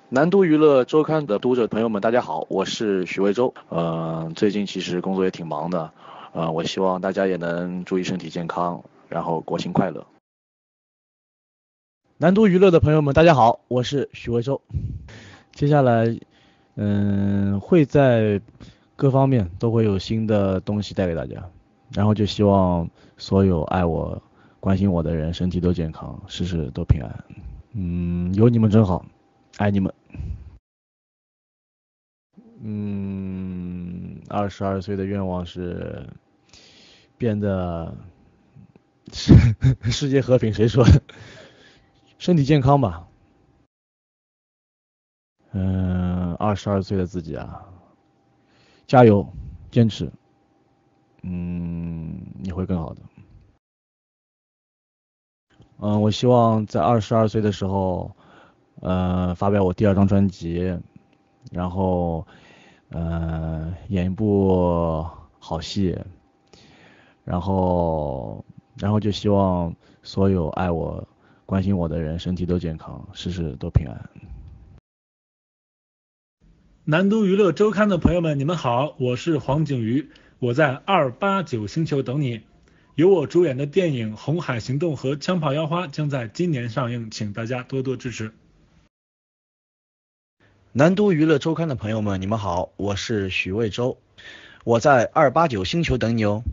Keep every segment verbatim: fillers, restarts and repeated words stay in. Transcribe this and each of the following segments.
南都娱乐周刊的读者朋友们，大家好，我是许魏洲。呃，最近其实工作也挺忙的，呃，我希望大家也能注意身体健康，然后国庆快乐。 南都娱乐的朋友们，大家好，我是许魏洲。接下来，嗯，会在各方面都会有新的东西带给大家，然后就希望所有爱我、关心我的人身体都健康，事事都平安。嗯，有你们真好，爱你们。嗯，二十二岁的愿望是变得世世界和平，谁说的？身体健康吧。嗯，二十二岁的自己啊，加油，坚持，嗯，你会更好的。嗯，我希望在二十二岁的时候，呃，发表我第二张专辑，然后，呃，演一部好戏，然后，然后就希望所有爱我、关心我的人身体都健康，事事都平安。 南都娱乐周刊的朋友们，你们好，我是黄景瑜，我在二八九星球等你。由我主演的电影《红海行动》和《枪炮腰花》将在今年上映，请大家多多支持。 南都娱乐周刊的朋友们，你们好，我是许魏洲，我在二八九星球等你哦。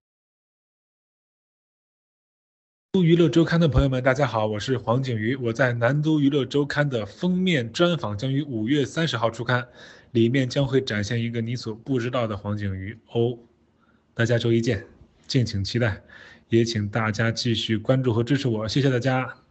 南都娱乐周刊的朋友们，大家好，我是黄景瑜，我在南都娱乐周刊的封面专访将于五月三十号出刊，里面将会展现一个你所不知道的黄景瑜哦。大家周一见，敬请期待，也请大家继续关注和支持我，谢谢大家。